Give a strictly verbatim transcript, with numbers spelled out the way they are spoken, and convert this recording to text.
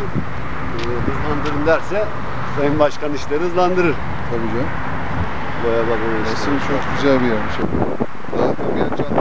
e, hızlandırın derse Sayın Başkan işleri hızlandırır. Tabii canım. Boya bakımı işleri. Resim çok güzel bir yermiş. Daha tabii genç